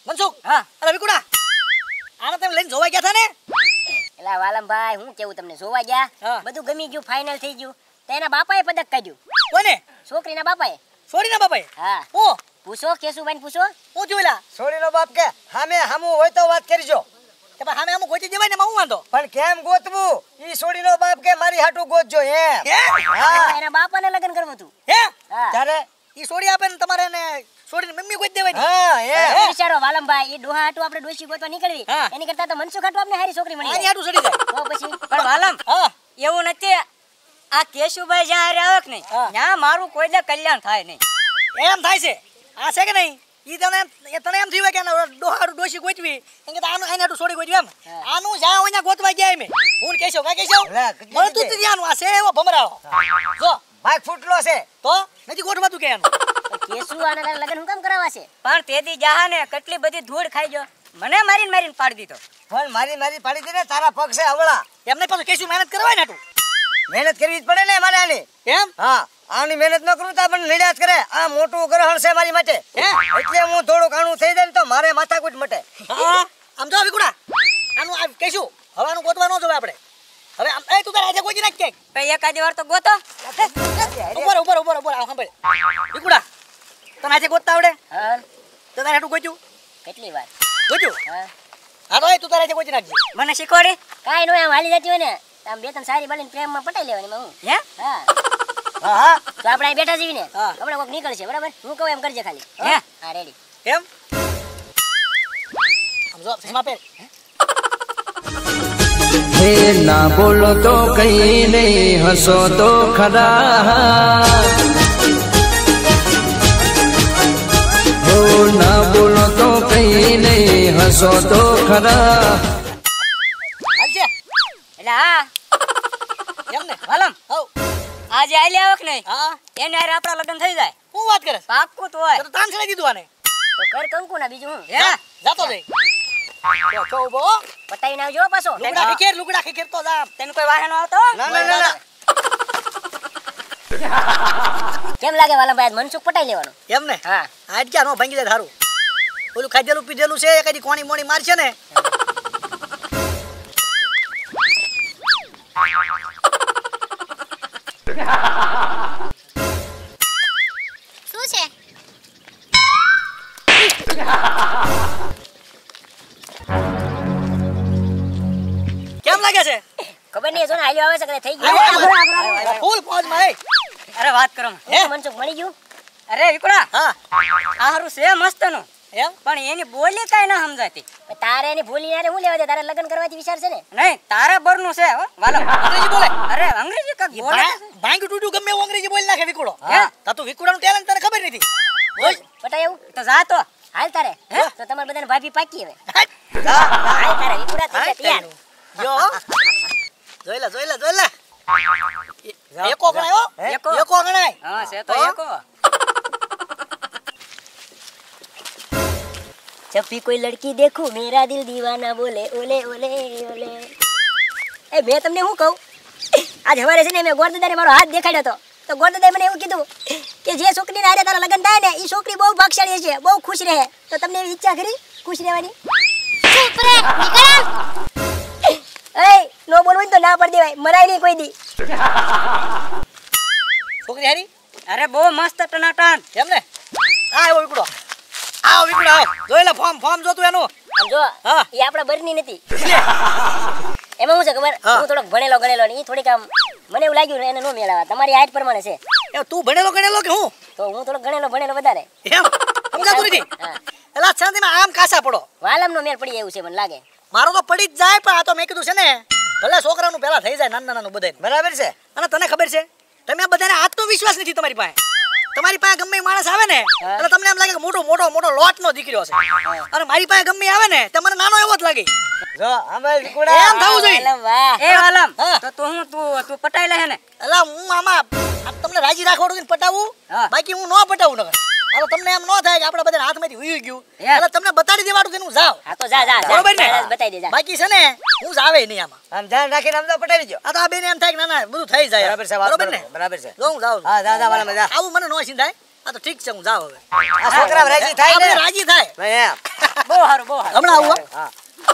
મનસુખ હા અરે વિકુડા આને તમે લઈને જોવા ગયા હતા ને એલા વાલમભાઈ હું કેવું તમને જોવા ગયા હા. બધું ગમી ગયું ફાઇનલ થઈ ગયું તો એના બાપાએ પદક કાઢ્યું કોને છોકરીના બાપાએ છોડીના બાપાએ હા ઓ પૂછો કેશુભાઈ પૂછો હું જોઈલા છોડીનો બાપ કે હામે હામું હોય તો વાત કરજો કે ભાઈ સામે અમુક ગોતી દેવાય ને હું વાંધો પણ કેમ ગોતવું ઈ છોડીનો બાપ કે મારી હાટું ગોતજો એમ હે હા એના બાપાને લગ્ન કરવું હતું હે હા ત્યારે ઈ છોડી આપે ને તમારે એને છોડીને મમ્મી ગોતી દેવાની હા તમે એમ વિચારો વાલમભાઈ એ ડોહા હાટું આપણે ડોશી ગોતવા નીકળવી હા. એની કરતા તો મનસુખ હાટું આપણે હારી છોકરી મળી આની જાય હાટું ચડી જાય તો પછી પણ વાલમ હા એવું નથી આ કેશુભાઈ જ્યાં આવે કે નહીં હા. ત્યાં મારું કોઈ દે કલ્યાણ થાય નહીં એમ થાય છે આ છે કે નહીં ઈ તને એમ થયું કે ડોહાડું ડોશી ગોતવી એમ કે આનું આને હાટું છોડી ગોતવી એમ હા. આનું જા અહીંયા ગોતવા ગયા એમ હું કહેશો કાઈ કહેશો લે, કેટલી મળતું જ રીતે? નથી આનું આ છે એવો ભમરાળો જો ભાગ ફૂટલો છે તો નથી ગોઠવાતું કે આનું કેશુ આના લગ્ન હું કામ કરાવવા છે પણ તેથી જહા ને કેટલી બધી ધૂળ ખાઈ ગયો મને મારીને પાડી દીધો પણ મારી પાડી દે ને તારા પગ છે હવળા એમને પાછું કહેશું મહેનત કરવાય ને હાટું મહેનત કરવી જ પડે ને મારે આની એમ હા આની મહેનત ન કરું તો આપણને નડ્યા જ કરે આ મોટું ગ્રહણ છે મારી માટે હે? એટલે હું થોડું કાણું થઈ જાય ને તો મારે માથાકૂટ મટે હા આમ જો વિકુડા આનું આ કહેશું હવાનું ગોતવા ન જોવે આપણે હવે આમ એ તું તારે આજે ગોતી નાખ ક્યાંક પછી એકાદી વાર તો ગોતો ઉપર આવ સાંભળ વિકુડા તને આજે ગોતતા આવડે હા તો તારે હાટું ગોત્યું કેટલી વાર ગોત્યું હા હા તો એ તું તારે આજે ગોતી નાખજે મને શીખવાડી કાઈ નો આમ હાલી જતી હોય ને આમ બે ત્રણ સારી બાલીને પ્રેમમાં પટાઈ લેવાની માં હું હે હા હા હા તો આપણે અહીં બેઠા છીએ ને હા. હમણાં કોઈક નીકળશે બરાબર હું કહું એમ કરજે ખાલી હે હા રેડી એમ આમ જો ચશ્મા પહેર હે ના બોલો તો કઈ નહીં હસો તો ખરા હો ના બોલો તો કઈ નહીં હસો તો ખરા હાલ છે એટલે હા એમ ને વાલમ હવ આજે આલી આવે કે નહીં હા એને હારે આપણા લગ્ન થઈ જાય હું વાત કરે પાક્કું તો હોય તો તાન છેડી દીધું આને તો કર કંકુ ના બીજું હું હે જાતો જઈ તો ઉભો પટાઈને આવજો પાછો લુગડા ખીખેર તો જા તેનું કોઈ વાહન આવતો ના ના ના ના કેમ લાગે વાલમભાઈ આજ મનસુખ પટાઈ લેવાનો એમ ને હા આજ ક્યાં નો ભાંગી જાય થારું ઓલું ખાધેલું પીધેલું છે કદી કોણી મોણી મારશે ને શું છે કેમ લાગે છે ખબર નહીં જો ને હાલ્યો આવે છે કે થઈ ગયું ફૂલ પોજ માં એ અરે વાત કરો હે? મનસુખ મળી ગયું અરે વિકુડા હા આ હારું છે મસ્ત નું એમ પણ એની બોલી કાંઈ ના સમજાતી તારે એની ભૂલી નારે હું લેવા દે તારે લગ્ન કરવાથી વિચાર છે ને નહીં તારા બરનું છે હો વાલમ અંગ્રેજી બોલે અરે અંગ્રેજી કાક બોલે ભાંગ ટૂટું ગમે એવું અંગ્રેજી બોલી નાખે વિકુડો હા. તા તું વિકુડાનું ટેલેન્ટ તને ખબર નથી બોલ પટાય એવું તો જા તો હાલ તારે હે? તો તમારે બધાને ભાભી પાકી હવે જા હાલ તારે વિકુડા થઈ ગયા તૈયાર જો જોઈ લે એકો ગણાય હો એકો. એકો ગણાય હા છે તો હા? એકો जब भी कोई लड़की देखूं मेरा दिल दीवाना बोले ओले ओले ओले ए मैं તમને હું કહું આજ હવારે છે ને મેં ગોરદાદાને મારો હાથ દેખાડ્યો તો ગોરદાદાએ મને એવું કીધું કે જે છોકરીને હારે તારા લગ્ન થાય ને એ છોકરી બહુ ભાગશાળી છે બહુ ખુશ રહે તો તમને એવી ઈચ્છા ખરી ખુશ રહેવાની ચૂપ રે નીકળ એ નો બોલવું તો ના પડ દેવાય મરાય નહીં કોઈ દી છોકરી હારી અરે બહુ મસ્ત ટનાટન એમ ને આ આવ્યો વિકુડો આવ વિકુડો આવ જોઈ લે ફોર્મ જોતું એનું આમ જો હા. એ આપણા બરની નથી એમાં શું છે ખબર હા. હું થોડોક ભણેલો ગણેલો ને એ થોડીક આમ મને એવું લાગ્યું ને એને નો મેળાવા તમારી હાઈટ પ્રમાણે છે એ તું ભણેલો કે હું તો હું થોડોક ભણેલો વધારે એમ સમજાતું નથી હા. એલા શાંતિમાં આમ કાસા પડો વાલમ નો મેળ પડી એવું છે મને લાગે મારો તો પડી જ જાય પણ આ તો મેં કીધું છે ને ભલે છોકરાનું પહેલા થઈ જાય નાનું બધાય બરાબર છે અને તને ખબર છે તમે બધાને આત્મવિશ્વાસ નથી તમારી પાસે તમારી પાસે ગમે એ માણસ આવે ને એટલે તમને એમ લાગે કે મોટો લોટનો દીકરો છે અને મારી પાસે ગમે એ આવે ને તે મને નાનો એવો જ લાગે જો આમાં વિકુડા એમ થવું જોઈએ વાલમ વાહ એ વાલમ હા. તો તું પટાઈ લે હે ને એલા હું આમાં આ તમને રાજી રાખવાનું છે ને પટાવું હા. બાકી હું ન પટાવું નકર હવે તમને એમ ન થાય કે આપણા બધા હાથમાંથી ઉઈ ગયું યાર. એટલે તમને બતાડી દેવાનું કે હું જાવ હા તો જા બરોબર ને બતાવી દે જા બાકી છે ને હું જ આવે નહીં આમાં આમ ધ્યાન રાખીને આમ તો પટાવી દો આ તો આ બેને એમ થાય કે ના બધું થઈ જાય બરાબર છે વાત બરોબર ને બરાબર છે જો હું જાઉં હા જા વાલા મજા આવું મને નો સિંધાય આ તો ઠીક છે હું જાઉં હવે આ છોકરા રાજી થાય ને આપણે રાજી થાય નહીં એમ બહુ સારું બહુ સારું હમણાં આવું હો. હા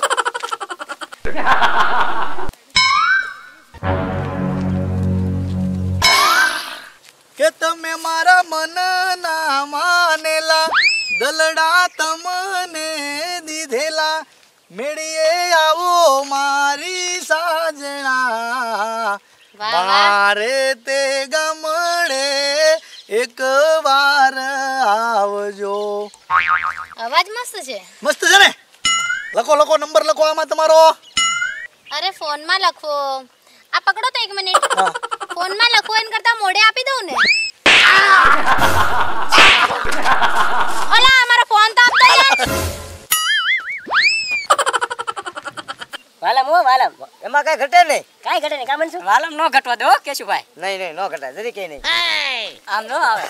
કે તમે મારા મન ના માનેલા દલડા તમને દીધેલા મેળીએ આવો મારી સાજણા મારે તે ગમડે એક વાર આવજો અવાજ મસ્ત છે. મસ્ત છે ને લખો નંબર લખો આમાં તમારો અરે ફોનમાં લખો. આ પકડો તો 1 મિનિટ. હા. ફોનમાં લખો એન કરતા મોઢે આપી દઉં ને. ઓલા મારો ફોન તો આપતો યાર. વાલમ હો વાલમ, એમાં કઈ ઘટે નહીં કાઈ ઘટે નહીં. કામન શું? વાલમ નો ઘટવા દો કેશુભાઈ. નહીં નો ઘટે જરી કઈ નહીં આમ નો આવે.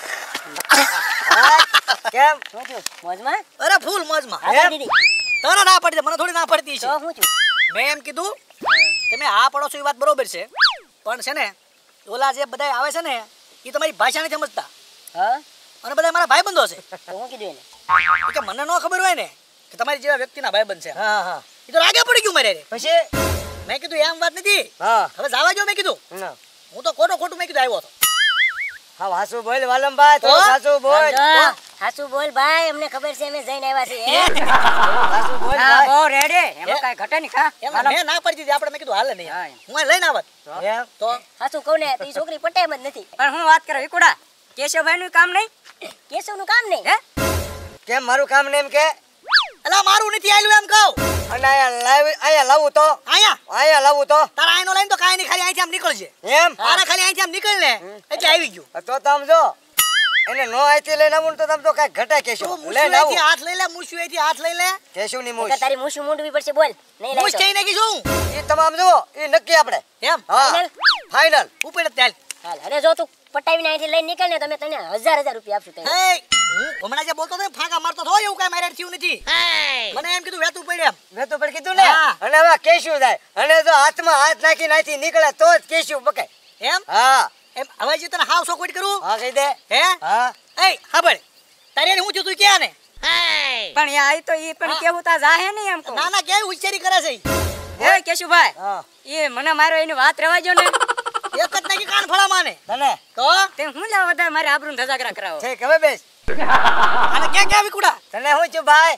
હા, કેમ શું થયું? મોજમાં? અરે ફૂલ મોજમાં હા એમ? દીદી. તને ના પડતી મને થોડી ના પડતી છે તો શું થયું? મેં એમ કીધું તમે આ પડો છો એ વાત બરોબર છે પણ છે ને ઓલા જે બધા આવે છે ને એ તમારી ભાષા નથી સમજતા હા અને બધા મારા ભાઈબંધો છે તો હું કીધું એને? એ કે મને ન ખબર હોય ને કે તમારી જેવા વ્યક્તિના ભાઈબંધ છે હા હા એ તો રાગે પડી ગયું મારે પછી મેં કીધું એમ વાત નથી હા હવે જાવા જો મેં કીધું ના. હું તો ખોટું મેં કીધું આવ્યો હતો હા હાસુ બોલ વાલમભાઈ તો તો? હાસુ બોલ સમજો. હાચું બોલ ભાઈ, અમને ખબર છે અમે જઈને આવ્યા છીએ. હાસુ બોલ ના ભાઈ બહુ રેડી એમાં કઈ ઘટે નહીં ખા. એમ મેં ના પડતી હતી આપણે મેં કીધું હાલે નહીં હા. હું આ લઈને આવત એમ તો હાચું કહું ને તો ઈ છોકરી પટે એમ જ નથી. પણ હું વાત કરે વિકુડા કેશવભાઈ નું કામ નહીં કેશવનું કામ નહીં. હે કેમ મારું કામ ને એમ કે અલા મારું નથી આયલું એમ કહું અને અહીંયા લાવું તો અહીંયા લાવું તો તારા આઈનો લઈને તો કાંઈ નહીં ખાલી અહીંથી આમ નીકળજે એમ તારા ખાલી અહીંથી આમ નીકળ ને એટલે આવી ગયું તો તમ જો એને નો આઈથી લઈને આવું ને તો તમ તો કઈ ઘટે કેશો તું લઈને આવું મુશુએથી હાથ લઈ લે મુશુએથી હાથ લઈ લે કેશુ ની તો મૂછ તારી મૂછું મૂંડવી પડશે. બોલ નહીં મુશ લાવી કઈ નાખી છું ઈ તમામ જો ઈ નક્કી આપણે એમ હા Final? ફાઇનલ ઉપર જ ચાલ હાલ. અને જો તું પટાવીને અહીંથી લઈને નીકળ ને તો અમે તને 1000 રૂપિયા આપશું તને. હે હું હમણાં જે બોલતો હતો ને, ફાંકા મારતો હતો એવું કાંઈ મારે થયું નથી મને એમ કીધું વેતું પડે એમ મેં તો પણ કીધું ને હા. અને હવે કેશુ જાય અને જો હાથમાં હાથ નાખી નાખી નીકળે તો જ કેશુ પકાય એમ હા એમ હવે જે તને હાવ સોકોટ કરું હા કહી દે હે હા એ હા ભલે તારી હારે હું થયું તું ક્યાં ને પણ યા આઈ તો ઈ પણ કેવું તા જાહે નહીં એમ કહું. ના ના કેવી ઉચ્ચારી કરે છે ઈ? હે કેશુભાઈ હા એ મને મારો એની વાત રહેવા જો ને એક જ નાખી કાન ફળા માને તને તો તે હું લેવા વધારે મારે આબરૂ ધજાગરા કરાવો. ઠીક હવે બેસ આને ક્યાં ક્યાં વિકુડા તને હું છું ભાઈ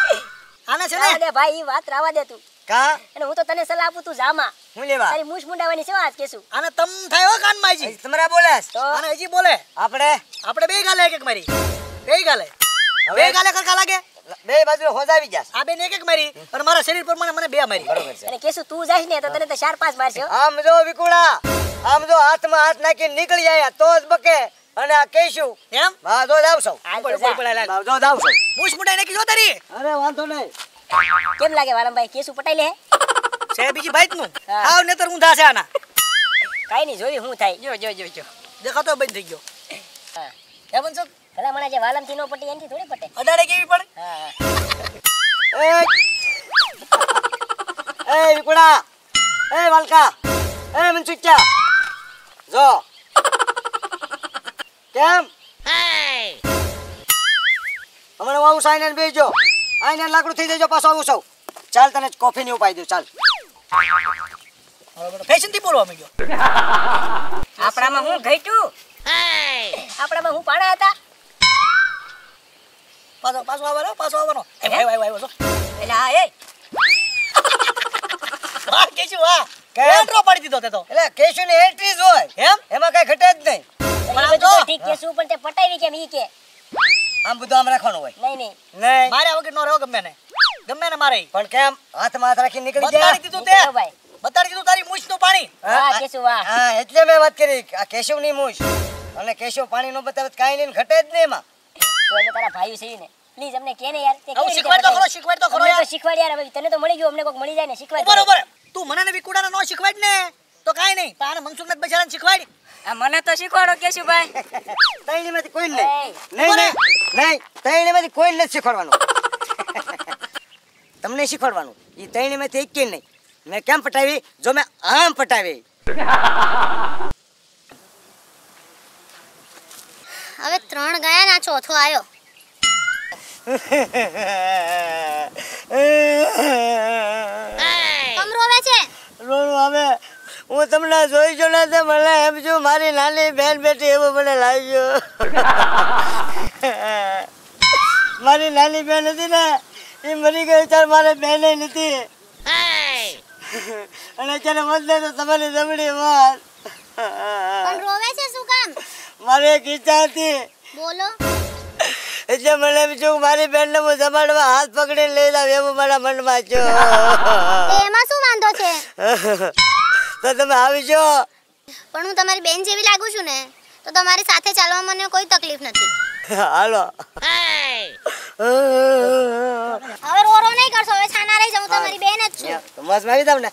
આને છે રાવા ને દે ભાઈ, ઈ વાત રાવા દે તું. કા અને હું તો તને સલાહ આપું, તું જામાં. હું લેવા તારી મૂછ મુંડાવાની છે વાત કેશું. આને તમ થાય હો કાનમાજી હજી તમારા બોલાસ તો આને હજી બોલે આપણે આપણે બે ગાલે એક એક મારી બે ગાલે હવે બે ગાલે કરકા લાગે બે બાજુ હોજાવી જાસ આ બેન એક એક મારી અને મારા શરીર પ્રમાણે મને બે મારી બરોબર છે અને કેશું તું જાઈશ ને તો તને તો 4-5 મારશે હો. આમ જો વિકુડા આમ જો હાથમાં હાથ નાખીને નીકળી જાય તો જ બકે અને આ કેશું એમ હા જો જાવ સૌ હાલ ઉપર તો જા. ઉપર લાગ જો જાવ સૌ મૂછ મુંડાઈ નાખી જો તારી અરે વાંધો નહીં કેમ લાગે વાલમભાઈ, કેશું પટાઈ લે? છે બીજી ભાઈ નું હા. આવ નેતર ઊંધા છે આના કાઈ નહીં, જોઈ હું થાય. જો દેખાતો બંધ થઈ ગયો હા. હે બનશો ભલા મને જે વાલમ થી નો પટી એનથી થોડી પટે. અડાડે કેવી પડે હા એ વિકુડા એ વાલકા એ મનસુચ્ચા જો કેમ હમણાં આવું સાઈન બેસજો આઈને લાકડું થઈ જજો પાછો આવું સૌ ચાલ તને કોફી ની ઉપાય દઉં ચાલ ફેશન થી બોલવા માંગ્યો આપણામાં હું ઘટ્યું આપણામાં હું પાણા હતા. પાછો આવવાનો એ ભાઈ ભાઈ જો એટલે આ એ વાહ કેશું વાહ કેમ? એન્ટ્રો પાડી દીધો તે તો એટલે કેશુ ની એન્ટ્રી જ હોય એમ એમાં કઈ ઘટે જ નહીં તો પણ ઈ આમ બધું તો જો. ઠીક કેશું, પણ તે પટાવી કેમ ઈ કે? આમ બધું આમ રાખવાનું હોય નહીં નહીં, નહીં મારે વગર નો રહ્યો ગમે ને મારે પણ કેમ હાથમાં હાથ રાખીને નીકળી બતાડી ગયા દીધું નીકળો તે ભાઈ. બતાડી દીધું તારી મૂછ નું પાણી વાહ કેશું વાહ. હા એટલે મેં વાત કરી કે આ કેશવ ની મૂછ અને કેશવ પાણી નો બતાવે તો કાંઈ નહીં ઘટે જ નહીં એમાં તો અમે તારા ભાઈઓ છીએ ને, પ્લીઝ અમને કે ને યાર. તે આવું કેવી રીતે શીખવાડ તો ખરો પટાવી? શીખવાડ તો ખરો અમને યાર તો શીખવાડ યાર. હવે તને તો મળી ગયું, અમને કોક મળી જાય ને શીખવાડ. બરોબર તું મને ને વિકુડાને નો શીખવાડ ને તો કાઈ નહીં તારે મનસુખનાથ બચારાને શીખવાડ આ મને તો શીખવાડો કેશુભાઈ. તૈણીમાંથી કોઈ એય. નહીં નહીં નહીં નહીં તૈણીમાંથી કોઈ નથી શીખવાડવાનું તમને શીખવાડવાનું એ તૈણીમાંથી એક નહીં મેં કેમ પટાવી જો મેં આમ પટાવી હવે 3 ગયા ને આ ચોથો આવ્યો. કેમ રોવે છે? રોણું હવે હું તમને જોઈ જો ને તે મને એમ છું મારી નાની બેન બેટી એવું મને લાગ્યું. મારી નાની બેન હતી ને એ મરી ગઈ ત્યારે મારે બેન નથી અને અત્યારે વધે તો તમારી જમણી વાત. પણ રોવે છે શું કામ? મારી એક ઈચ્છા હતી બોલો. એટલે મને એમ છું મારી બેનને હું જમાડવા હાથ પકડીને લઈ જાવ એવું મારા મનમાં છે. એમાં શું વાંધો છે? તો તમે આવી જો. પણ હું તમારી બેન જેવી લાગુ છું ને તો તમારી સાથે ચાલવા મને કોઈ તકલીફ નથી. હાલો. હવે રોરો નહીં કરશો, હવે છાના રહી જાઉં, તમારી બેન જ છું. મસ્ત આવી તમને.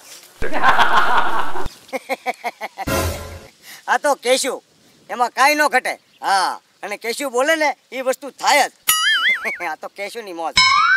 આ તો કેશુ એમાં કાંઈ ન ઘટે. હા અને કેશુ બોલે ને એ વસ્તુ થાય જ. આ તો કેશુની મોજ.